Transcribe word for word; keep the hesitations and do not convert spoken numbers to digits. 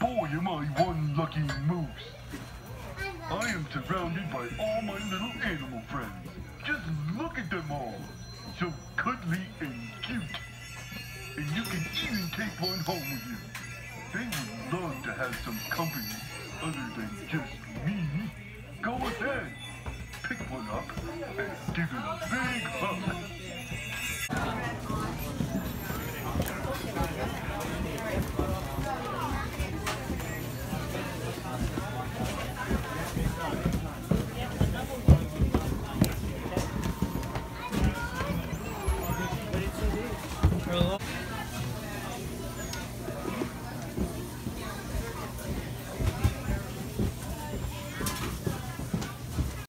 Boy, am I one lucky moose. I am surrounded by all my little animal friends. Just look at them all. So cuddly and cute. And you can even take one home with you. They would love to have some company other than just me. Go ahead. Pick one up and give it a big hug.